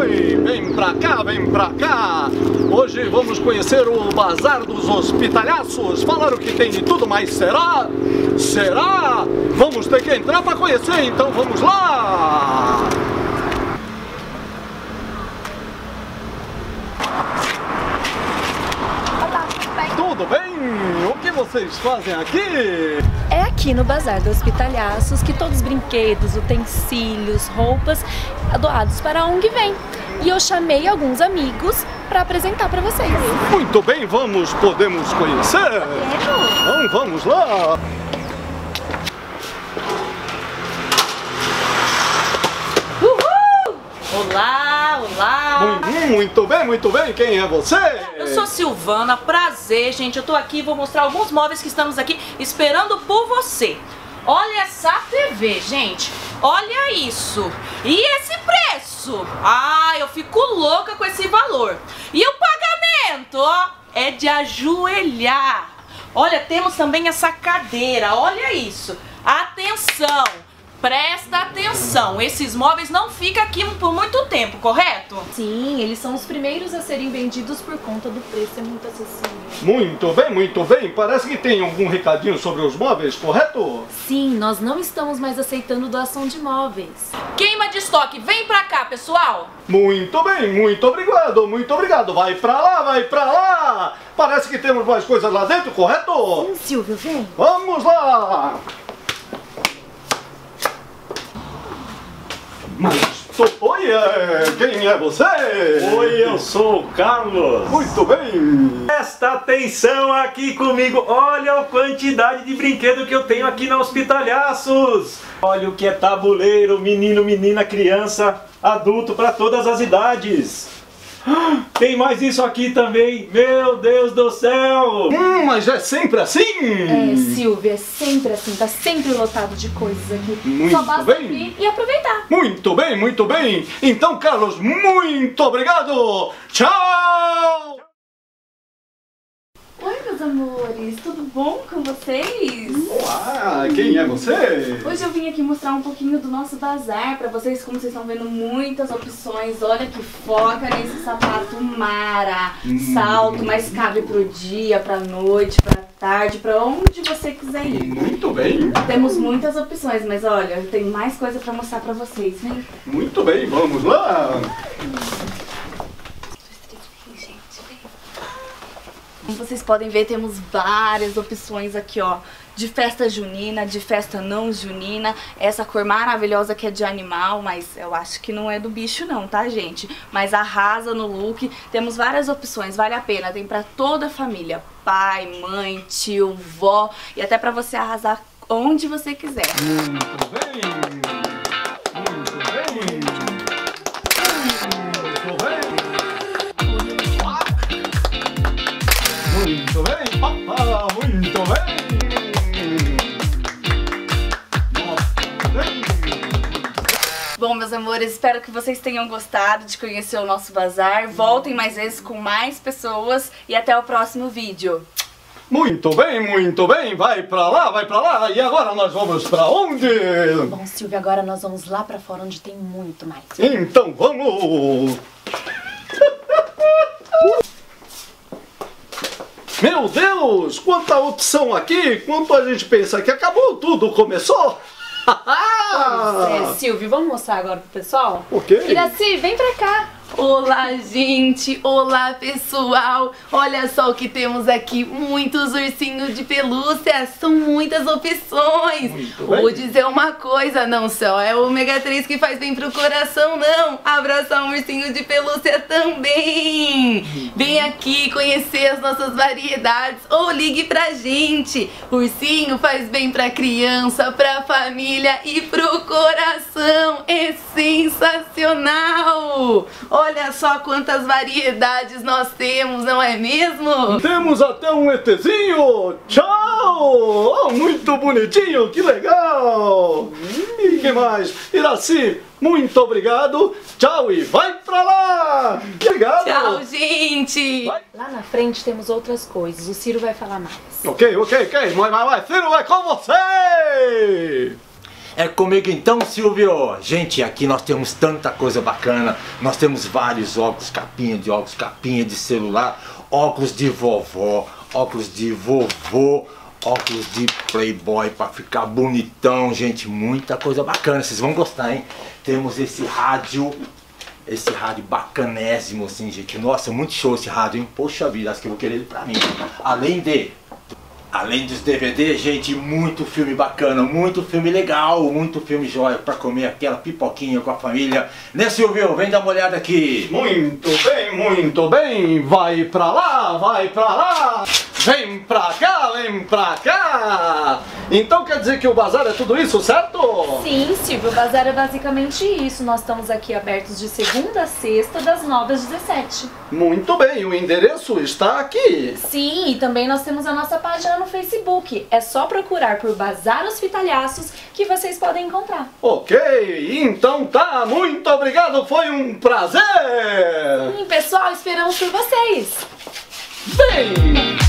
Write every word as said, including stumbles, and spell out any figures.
Oi, vem pra cá, vem pra cá. Hoje vamos conhecer o Bazar dos Hospitalhaços. Falaram que tem de tudo, mas será? Será? Vamos ter que entrar pra conhecer, então vamos lá. Tudo bem? O que vocês fazem aqui? É aqui no Bazar dos Hospitalhaços que todos os brinquedos, utensílios, roupas doados para a ONG vêm. E eu chamei alguns amigos para apresentar para vocês. Muito bem, vamos, podemos conhecer? Então vamos lá. Uhul! Olá, olá! Muito, muito bem, muito bem. Quem é você? Eu sou Silvana, prazer, gente. Eu tô aqui, vou mostrar alguns móveis que estamos aqui esperando por você. Olha essa T V, gente. Olha isso. E esse preço? Ah, eu fico louca com esse valor. E o pagamento, ó, é de ajoelhar. Olha, temos também essa cadeira. Olha isso. Atenção. Presta atenção, esses móveis não ficam aqui por muito tempo, correto? Sim, eles são os primeiros a serem vendidos por conta do preço, é muito acessível. Muito bem, muito bem. Parece que tem algum recadinho sobre os móveis, correto? Sim, nós não estamos mais aceitando doação de móveis. Queima de estoque, vem pra cá, pessoal! Muito bem, muito obrigado, muito obrigado. Vai pra lá, vai pra lá. Parece que temos mais coisas lá dentro, correto? Sim, Silvio, vem. Vamos lá. Mas, oi, quem é você? Oi, eu sou o Carlos. Muito bem. Presta atenção aqui comigo. Olha a quantidade de brinquedo que eu tenho aqui na Hospitalhaços. Olha o que é tabuleiro, menino, menina, criança, adulto, para todas as idades. Tem mais isso aqui também. Meu Deus do céu. Hum, mas é sempre assim? É, Silvio, é sempre assim, tá sempre lotado de coisas aqui. Muito Só basta bem. vir e aproveitar. Muito bem, muito bem. Então, Carlos, muito obrigado. Tchau. Oi, meus amores, tudo bom com vocês? Olá, quem é você? Hoje eu vim aqui mostrar um pouquinho do nosso bazar pra vocês, como vocês estão vendo, muitas opções. Olha que foca nesse sapato mara, Hum. salto, mas cabe pro dia, pra noite, pra tarde, pra onde você quiser ir. Muito bem. Temos muitas opções, mas olha, tem mais coisa pra mostrar pra vocês, vem. Muito bem, vamos lá. Como vocês podem ver, temos várias opções aqui, ó, de festa junina, de festa não junina, essa cor maravilhosa que é de animal, mas eu acho que não é do bicho não, tá, gente? Mas arrasa no look, temos várias opções, vale a pena, tem pra toda a família, pai, mãe, tio, vó, e até pra você arrasar onde você quiser. Muito bem. Muito bem. Muito bem, papá, muito bem. Bom, meus amores, espero que vocês tenham gostado de conhecer o nosso bazar. Voltem mais vezes com mais pessoas e até o próximo vídeo. Muito bem, muito bem. Vai pra lá, vai pra lá. E agora nós vamos pra onde? Bom, Silvia, agora nós vamos lá pra fora onde tem muito mais. Então vamos. Meu Deus, quanta opção aqui. Quanto a gente pensa que acabou tudo, começou? É, Silvio, vamos mostrar agora pro pessoal? Ok. Iraci, vem pra cá. Olá, gente! Olá, pessoal! Olha só o que temos aqui, muitos ursinhos de pelúcia, são muitas opções. Vou dizer uma coisa, não só é o ômega três que faz bem pro coração, não. Abraçar um ursinho de pelúcia também. Vem aqui conhecer as nossas variedades ou ligue pra gente. Ursinho faz bem pra criança, pra família e pro coração. É sensacional! Olha só quantas variedades nós temos, não é mesmo? Temos até um ETzinho! Tchau! Oh, muito bonitinho, que legal! E que mais? Iraci, muito obrigado! Tchau e vai pra lá! Obrigado! Tchau, gente! Vai. Lá na frente temos outras coisas, o Ciro vai falar mais. Ok, ok, ok, vai, vai, vai! Ciro, é com você! É comigo então, Silvio? Gente, aqui nós temos tanta coisa bacana. Nós temos vários óculos, capinha de óculos, capinha de celular, óculos de vovó, óculos de vovô, óculos de playboy pra ficar bonitão, gente. Muita coisa bacana, vocês vão gostar, hein? Temos esse rádio, esse rádio bacanésimo, assim, gente. Nossa, muito show esse rádio, hein? Poxa vida, acho que eu vou querer ele pra mim. Além de... Além dos D V D, gente, muito filme bacana, muito filme legal, muito filme jóia pra comer aquela pipoquinha com a família. Né, Silvio? Vem dar uma olhada aqui. Muito bem, muito bem. Vai pra lá, vai pra lá. Vem pra cá, vem pra cá. Então quer dizer que o bazar é tudo isso, certo? Sim, Silvio, o bazar é basicamente isso. Nós estamos aqui abertos de segunda a sexta, das nove às dezessete. Muito bem, o endereço está aqui. Sim, e também nós temos a nossa página no Facebook. É só procurar por Bazar Hospitalhaços que vocês podem encontrar. Ok, então tá, muito obrigado, foi um prazer. Sim, pessoal, esperamos por vocês. Vem!